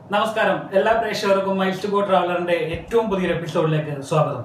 നമസ്കാരം എല്ലാ പ്രേക്ഷകർക്കും മൈൽസ്റ്റോഗോ ട്രാവലറിന്റെ ഏറ്റവും പുതിയൊരു എപ്പിസോഡിലേക്ക് സ്വാഗതം.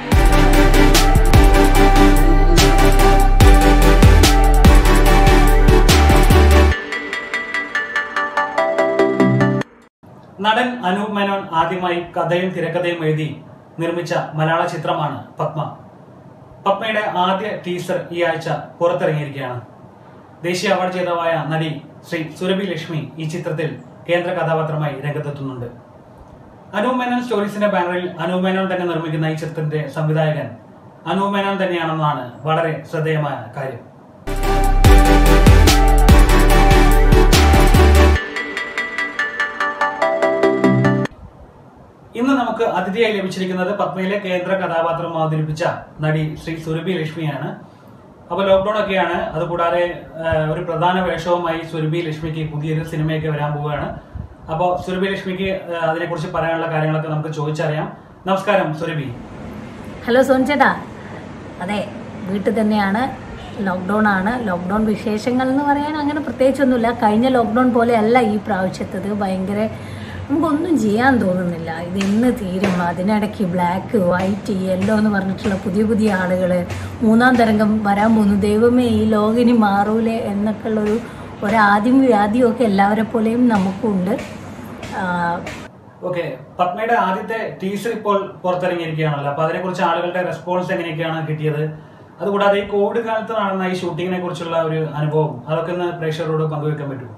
നടൻ അനൂപ് മേനോൻ ആദ്യമായി കഥയും തിരക്കഥയും എഴുതി നിർമ്മിച്ച മലയാള ചിത്രമാണ് പത്മ. പത്മയുടെ ആദ്യ ടീസർ ഈ ആഴ്ച പുറത്തിറങ്ങിയിരിക്കുകയാണ്. ദേശീയ അവാർഡ് ജേതാവായ നടി ശ്രീ സുരഭി ലക്ഷ്മി ഈ ചിത്രത്തിൽ കേന്ദ്ര കഥാപാത്രമായി രംഗത്തെത്തുന്നുണ്ട്. അനൂപ് മേനോൻ സ്റ്റോറീസിന്റെ ബാനറിൽ അനൂപ് മേനോൻ തന്നെ നിർമ്മിക്കുന്ന ഈ ചിത്രത്തിന്റെ സംവിധായകൻ അനൂപ് മേനോൻ തന്നെയാണെന്നാണ് വളരെ ശ്രദ്ധേയമായ കാര്യം. ഇന്ന് നമുക്ക് അതിഥിയായി ലഭിച്ചിരിക്കുന്നത് പത്മയിലെ കേന്ദ്ര കഥാപാത്രം അവതരിപ്പിച്ച നടി ശ്രീ സുരഭി ലക്ഷ്മിയാണ്. അപ്പോൾ ലോക്ക്ഡൌൺ ഒക്കെയാണ്, അതുകൂടാതെ ഒരു പ്രധാന വേഷവുമായി സുരഭി ലക്ഷ്മിക്ക് പുതിയൊരു സിനിമയൊക്കെ വരാൻ പോവുകയാണ്. അപ്പോൾ സുരഭി ലക്ഷ്മിക്ക് അതിനെക്കുറിച്ച് പറയാനുള്ള കാര്യങ്ങളൊക്കെ നമുക്ക് ചോദിച്ചറിയാം. നമസ്കാരം സുരഭി. ഹലോ സോൻചേട്ടാ. അതെ, വീട്ടിൽ തന്നെയാണ്. ലോക്ക്ഡൗൺ ആണ്. ലോക്ക്ഡൗൺ വിശേഷങ്ങൾ എന്ന് പറയാൻ അങ്ങനെ പ്രത്യേകിച്ചൊന്നുമില്ല. കഴിഞ്ഞ ലോക്ക്ഡൗൺ പോലെയല്ല ഈ പ്രാവശ്യത്തത്. ഭയങ്കര നമുക്കൊന്നും ചെയ്യാൻ തോന്നുന്നില്ല. ഇതെന്ന് തീരും. അതിനിടയ്ക്ക് ബ്ലാക്ക്, വൈറ്റ്, യെല്ലോ എന്ന് പറഞ്ഞിട്ടുള്ള പുതിയ പുതിയ ആളുകൾ, മൂന്നാം തരംഗം വരാൻ പോകുന്നു, ദൈവമേ ഈ ലോകിനി മാറൂലേ എന്നൊക്കെ ഉള്ളൊരു ഒരാദ്യം വ്യാധിയൊക്കെ എല്ലാവരെ പോലെയും നമുക്കുണ്ട്. ഓക്കെ, പത്മയുടെ ആദ്യത്തെ ടീസർ ഇപ്പോൾ പുറത്തിറങ്ങിയിരിക്കുകയാണല്ലോ. അപ്പൊ അതിനെക്കുറിച്ച് ആളുകളുടെ റെസ്പോൺസ് എങ്ങനെയൊക്കെയാണ് കിട്ടിയത്? അതുകൂടാതെ ഈ കോവിഡ് കാലത്ത് നടന്ന ഈ ഷൂട്ടിങ്ങിനെ കുറിച്ചുള്ള ഒരു അനുഭവം അതൊക്കെ ഒന്ന് പ്രേക്ഷകരോട് പങ്കുവെക്കാൻ പറ്റുമോ?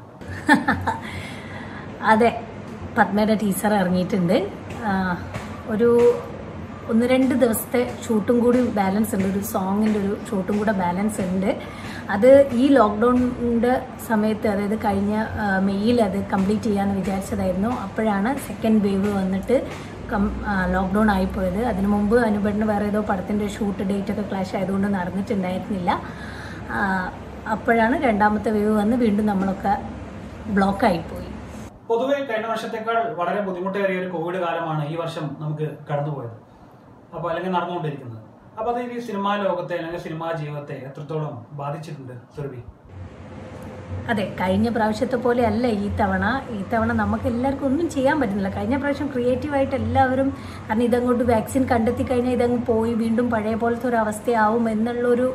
അതെ, പത്മയുടെ ടീസർ ഇറങ്ങിയിട്ടുണ്ട്. ഒരു 1-2 ദിവസത്തെ ഷൂട്ടും കൂടി ബാലൻസ് ഉണ്ട്. ഒരു സോങ്ങിൻ്റെ ഒരു ഷൂട്ടും കൂടെ ബാലൻസ് ഉണ്ട്. അത് ഈ ലോക്ക്ഡൗണിൻ്റെ സമയത്ത്, അതായത് കഴിഞ്ഞ മെയ്യിൽ അത് കംപ്ലീറ്റ് ചെയ്യാമെന്ന് വിചാരിച്ചതായിരുന്നു. അപ്പോഴാണ് സെക്കൻഡ് വേവ് വന്നിട്ട് ലോക്ക്ഡൗൺ ആയിപ്പോയത്. അതിനു മുമ്പ് അനുപേട്ടന് വേറെ ഏതോ പടത്തിൻ്റെ ഷൂട്ട് ഡേറ്റൊക്കെ ക്ലാഷ് ആയതുകൊണ്ട് നടന്നിട്ടുണ്ടായിരുന്നില്ല. അപ്പോഴാണ് രണ്ടാമത്തെ വേവ് വന്ന് വീണ്ടും നമ്മളൊക്കെ ബ്ലോക്കായിപ്പോയി. പൊതുവെ കഴിഞ്ഞ വർഷത്തേക്കാൾ വളരെ ബുദ്ധിമുട്ടേറിയ ഒരു കോവിഡ് കാലമാണ് ഈ വർഷം നമുക്ക് കടന്നുപോയത്, അപ്പോൾ അല്ലെങ്കിൽ നടന്നുകൊണ്ടിരിക്കുന്നത്. അപ്പോൾ അത് ഈ സിനിമാ ലോകത്തെ അല്ലെങ്കിൽ സിനിമാ ജീവിതത്തെ എത്രത്തോളം ബാധിച്ചിട്ടുണ്ട് സുരഭി? അതെ, കഴിഞ്ഞ പ്രാവശ്യത്തെ പോലെ അല്ല ഈ തവണ നമുക്ക് എല്ലാവർക്കും ഒന്നും ചെയ്യാൻ പറ്റുന്നില്ല. കഴിഞ്ഞ പ്രാവശ്യം ക്രിയേറ്റീവായിട്ട് എല്ലാവരും, കാരണം ഇതങ്ങോട്ട് വാക്സിൻ കണ്ടെത്തി കഴിഞ്ഞാൽ ഇതങ്ങ് പോയി വീണ്ടും പഴയ പോലത്തെ ഒരു അവസ്ഥയാവും എന്നുള്ളൊരു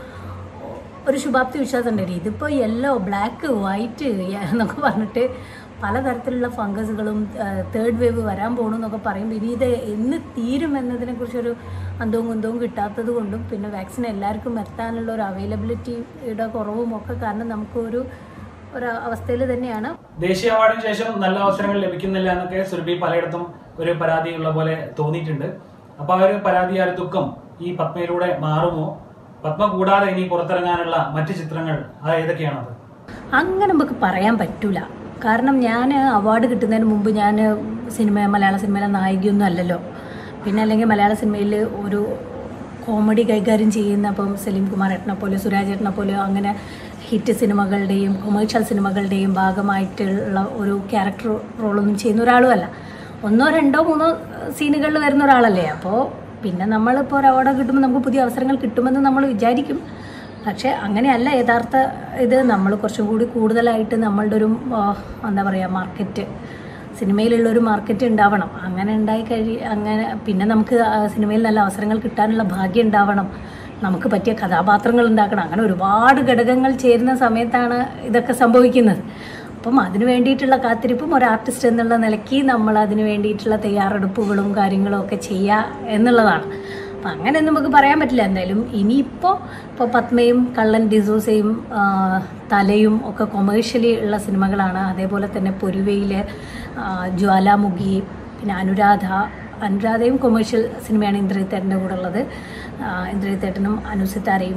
ഒരു ശുഭാപ്തി വിശ്വാസം ഉണ്ടായിരുന്നു. ഇതിപ്പോൾ യെല്ലോ, ബ്ലാക്ക്, വൈറ്റ് എന്നൊക്കെ പറഞ്ഞിട്ട് പലതരത്തിലുള്ള ഫംഗസുകളും തേർഡ് വേവ് വരാൻ പോകണമെന്നൊക്കെ പറയുമ്പോൾ ഇനി ഇത് എന്ന് തീരും എന്നതിനെക്കുറിച്ചൊരു അന്തവും കുന്തവും കിട്ടാത്തത് കൊണ്ടും പിന്നെ വാക്സിൻ എല്ലാവർക്കും എത്താനുള്ള ഒരു അവൈലബിലിറ്റിയുടെ കുറവും ഒക്കെ കാരണം നമുക്ക് ഒരു അവസ്ഥയിൽ തന്നെയാണ്. ദേശീയ അവാർഡിന് ശേഷം നല്ല അവസരങ്ങൾ ലഭിക്കുന്നില്ല എന്നൊക്കെ സുരഭി പലയിടത്തും ഒരു പരാതിയുള്ള പോലെ തോന്നിയിട്ടുണ്ട്. അപ്പോൾ ആ ഒരു പരാതി, ആ ഒരു ദുഃഖം ഈ പത്മയിലൂടെ മാറുമോ? പത്മ കൂടാതെ ഇനി പുറത്തിറങ്ങാനുള്ള മറ്റു ചിത്രങ്ങൾ ഏതൊക്കെയാണത്? അങ്ങനെ നമുക്ക് പറയാൻ പറ്റൂല. കാരണം ഞാൻ അവാർഡ് കിട്ടുന്നതിന് മുമ്പ് ഞാൻ മലയാള സിനിമയിലെ നായികയൊന്നും അല്ലല്ലോ. പിന്നെ അല്ലെങ്കിൽ മലയാള സിനിമയിൽ ഒരു കോമഡി കൈകാര്യം ചെയ്യുന്ന, അപ്പം സലീം കുമാർ ഏട്ടനെ പോലെ, സുരാജ് ഏട്ടനെ പോലെ അങ്ങനെ ഹിറ്റ് സിനിമകളുടെയും കൊമേഴ്ഷ്യൽ സിനിമകളുടെയും ഭാഗമായിട്ടുള്ള ഒരു ക്യാരക്ടർ റോളൊന്നും ചെയ്യുന്ന ഒരാളുമല്ല. 1, 2, 3 സീനുകളിൽ വരുന്ന ഒരാളല്ലേ. അപ്പോൾ പിന്നെ നമ്മളിപ്പോൾ ഒരു അവാർഡ് കിട്ടുമ്പോൾ നമുക്ക് പുതിയ അവസരങ്ങൾ കിട്ടുമെന്ന് നമ്മൾ വിചാരിക്കും. പക്ഷേ അങ്ങനെയല്ല യഥാർത്ഥ ഇത്. നമ്മൾ കുറച്ചും കൂടി കൂടുതലായിട്ട് നമ്മളുടെ ഒരു എന്താ പറയുക, മാർക്കറ്റ്, സിനിമയിലുള്ളൊരു മാർക്കറ്റ് ഉണ്ടാവണം. അങ്ങനെ പിന്നെ നമുക്ക് സിനിമയിൽ നല്ല അവസരങ്ങൾ കിട്ടാനുള്ള ഭാഗ്യം ഉണ്ടാവണം. നമുക്ക് പറ്റിയ കഥാപാത്രങ്ങൾ ഉണ്ടാക്കണം. അങ്ങനെ ഒരുപാട് ഘടകങ്ങൾ ചേരുന്ന സമയത്താണ് ഇതൊക്കെ സംഭവിക്കുന്നത്. അപ്പം അതിന് വേണ്ടിയിട്ടുള്ള കാത്തിരിപ്പും ഒരു ആർട്ടിസ്റ്റ് എന്നുള്ള നിലയ്ക്ക് നമ്മൾ അതിന് വേണ്ടിയിട്ടുള്ള തയ്യാറെടുപ്പുകളും കാര്യങ്ങളും ഒക്കെ ചെയ്യുക എന്നുള്ളതാണ്. അപ്പം അങ്ങനെ നമുക്ക് പറയാൻ പറ്റില്ല. എന്തായാലും ഇനിയിപ്പോൾ പത്മയും കള്ളൻ ഡിസൂസയും തലയും ഒക്കെ കൊമേഴ്ഷ്യലി ഉള്ള സിനിമകളാണ്. അതേപോലെ തന്നെ പൊരുവയിലെ ജ്വാലാമുഖി, പിന്നെ അനുരാധയും കൊമേഴ്ഷ്യൽ സിനിമയാണ് ഇന്ദ്രജിത്തേട്ടൻ്റെ കൂടെ ഉള്ളത്. ഇന്ദ്രജിത്തേട്ടനും അനുസിത്താരയും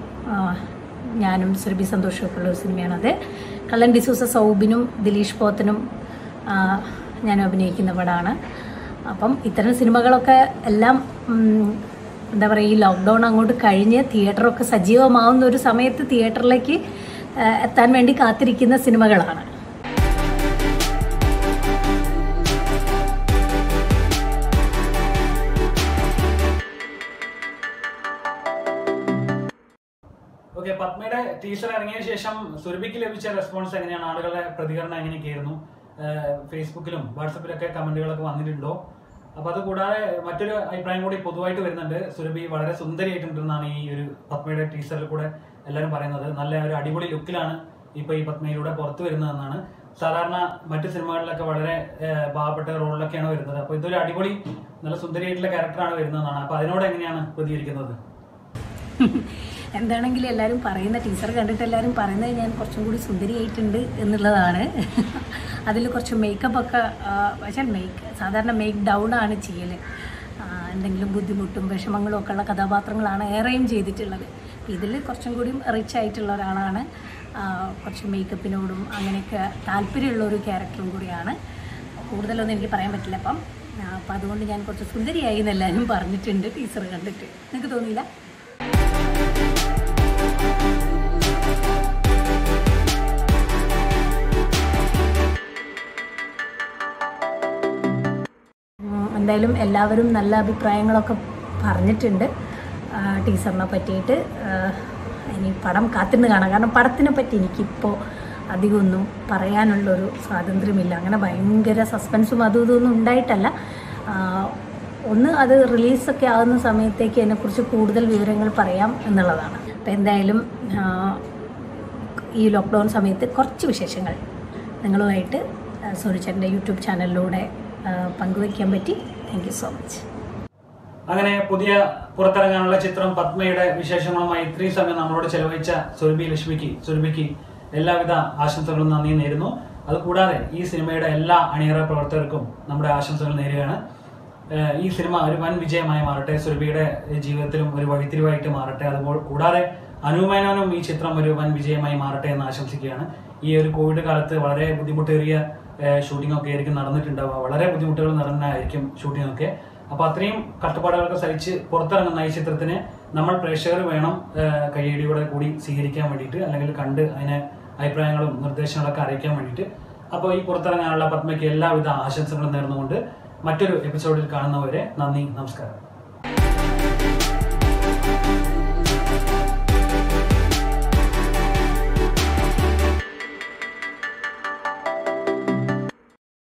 ഞാനും സുരഭി സന്തോഷവും ഒക്കെ ഉള്ള സിനിമയാണത്. കള്ളൻ ഡിസൂസ സൗബിനും ദിലീഷ് പോത്തനും ഞാനും അഭിനയിക്കുന്ന പടമാണ്. അപ്പം ഇത്തരം സിനിമകളൊക്കെ എല്ലാം എന്താ പറയുക, ഈ ലോക്ക്ഡൗൺ അങ്ങോട്ട് കഴിഞ്ഞ് തിയേറ്ററൊക്കെ സജീവമാവുന്ന ഒരു സമയത്ത് തിയേറ്ററിലേക്ക് എത്താൻ വേണ്ടി കാത്തിരിക്കുന്ന സിനിമകളാണ്. ഓക്കെ, പത്മയുടെ ടീസർ ഇറങ്ങിയ ശേഷം സുരഭിക്ക് ലഭിച്ച റെസ്പോൺസ് എങ്ങനെയാണ്? ആളുകളുടെ പ്രതികരണം എങ്ങനെയൊക്കെയായിരുന്നു? ഫേസ്ബുക്കിലും വാട്സപ്പിലൊക്കെ കമൻറ്റുകളൊക്കെ വന്നിട്ടുണ്ടോ? അപ്പോൾ അത് കൂടാതെ മറ്റൊരു അഭിപ്രായം കൂടി പൊതുവായിട്ട് വരുന്നുണ്ട്. സുരഭി വളരെ സുന്ദരിയായിട്ടുണ്ടെന്നാണ് ഈ ഒരു പത്മയുടെ ടീസറിൽ കൂടെ എല്ലാവരും പറയുന്നത്. നല്ല ഒരു അടിപൊളി ലുക്കിലാണ് ഇപ്പോൾ ഈ പത്മയിലൂടെ പുറത്തു വരുന്നതെന്നാണ്. സാധാരണ മറ്റു സിനിമകളിലൊക്കെ വളരെ പാവപ്പെട്ട റോളിലൊക്കെയാണ് വരുന്നത്. അപ്പോൾ ഇതൊരു അടിപൊളി നല്ല സുന്ദരിയായിട്ടുള്ള ക്യാരക്ടറാണ് വരുന്നതെന്നാണ്. അപ്പോൾ അതിനോട് എങ്ങനെയാണ് പ്രതികരിക്കുന്നത്? എന്താണെങ്കിലും എല്ലാവരും പറയുന്ന ടീച്ചർ കണ്ടിട്ട് എല്ലാവരും പറയുന്നത് ഞാൻ കുറച്ചും കൂടി സുന്ദരിയായിട്ടുണ്ട് എന്നുള്ളതാണ്. അതിൽ കുറച്ച് മേക്കപ്പൊക്കെ പക്ഷേ സാധാരണ മേക്ക് ഡൗൺ ആണ് ചെയ്യൽ. എന്തെങ്കിലും ബുദ്ധിമുട്ടും വിഷമങ്ങളും ഒക്കെ ഉള്ള കഥാപാത്രങ്ങളാണ് ഏറെയും ചെയ്തിട്ടുള്ളത്. ഇതിൽ കുറച്ചും കൂടി റിച്ച് ആയിട്ടുള്ള ഒരാളാണ്. കുറച്ച് മേക്കപ്പിനോടും അങ്ങനെയൊക്കെ താല്പര്യമുള്ള ഒരു ക്യാരക്ടറും കൂടിയാണ്. കൂടുതലൊന്നും എനിക്ക് പറയാൻ പറ്റില്ല. അപ്പം അതുകൊണ്ട് ഞാൻ കുറച്ച് സുന്ദരിയായി എന്നെല്ലാവരും പറഞ്ഞിട്ടുണ്ട് ടീച്ചർ കണ്ടിട്ട്. നിങ്ങൾക്ക് തോന്നിയില്ല? എന്തായാലും എല്ലാവരും നല്ല അഭിപ്രായങ്ങളൊക്കെ പറഞ്ഞിട്ടുണ്ട് ടീച്ചറിനെ പറ്റിയിട്ട്. ഇനി പടം കാത്തിരുന്ന് കാണാം. കാരണം പടത്തിനെ പറ്റി എനിക്കിപ്പോൾ അധികമൊന്നും പറയാനുള്ളൊരു സ്വാതന്ത്ര്യമില്ല. അങ്ങനെ ഭയങ്കര സസ്പെൻസും അതും ഇതൊന്നും ഉണ്ടായിട്ടല്ല. ഒന്ന് അത് റിലീസൊക്കെ ആകുന്ന സമയത്തേക്ക് അതിനെക്കുറിച്ച് കൂടുതൽ വിവരങ്ങൾ പറയാം എന്നുള്ളതാണ്. അപ്പോൾ എന്തായാലും ഈ ലോക്ക്ഡൗൺ സമയത്ത് കുറച്ച് വിശേഷങ്ങൾ നിങ്ങളുമായിട്ട് സൂര്യചേട്ടൻ്റെ യൂട്യൂബ് ചാനലിലൂടെ പങ്കുവയ്ക്കാൻ പറ്റി. Thank you so much. അങ്ങനെ പുതിയ പുറത്തിറങ്ങാനുള്ള ചിത്രം പത്മയുടെ വിശേഷങ്ങളുമായി ഇത്രയും സമയം നമ്മളോട് ചെലവഴിച്ച സുരഭിക്ക് എല്ലാവിധ ആശംസകളും നന്ദി നേരുന്നു. അതുകൂടാതെ ഈ സിനിമയുടെ എല്ലാ അണിയറ പ്രവർത്തകർക്കും നമ്മുടെ ആശംസകൾ നേരുകയാണ്. ഈ സിനിമ ഒരു വൻ വിജയമായി മാറട്ടെ, സുരഭിയുടെ ജീവിതത്തിലും ഒരു വഴിത്തിരിവായിട്ട് മാറട്ടെ. അതുപോലെ കൂടാതെ അനൂപ് മേനോനും ഈ ചിത്രം ഒരു വൻ വിജയമായി മാറട്ടെ എന്ന് ആശംസിക്കുകയാണ്. ഈ ഒരു കോവിഡ് കാലത്ത് വളരെ ബുദ്ധിമുട്ടേറിയ ഷൂട്ടിംഗ് ഒക്കെ ആയിരിക്കും നടന്നിട്ടുണ്ടാവുക. വളരെ ബുദ്ധിമുട്ടുകൾ നടന്നായിരിക്കും ഷൂട്ടിംഗ് ഒക്കെ. അപ്പോൾ അത്രയും കഷ്ടപ്പാടുകളൊക്കെ സഹിച്ച് പുറത്തിറങ്ങുന്ന ഈ ചിത്രത്തിന് നമ്മൾ പ്രേക്ഷകർ വേണം കയ്യടിയോടെ കൂടി സ്വീകരിക്കാൻ വേണ്ടിയിട്ട്, അല്ലെങ്കിൽ കണ്ട് അതിനെ അഭിപ്രായങ്ങളും നിർദ്ദേശങ്ങളൊക്കെ അറിയിക്കാൻ വേണ്ടിയിട്ട്. അപ്പോൾ ഈ പുറത്തിറങ്ങാനുള്ള പത്മയ്ക്ക് എല്ലാവിധ ആശംസകളും നേർന്നുകൊണ്ട് മറ്റൊരു എപ്പിസോഡിൽ കാണുന്നവരെ നന്ദി, നമസ്കാരം.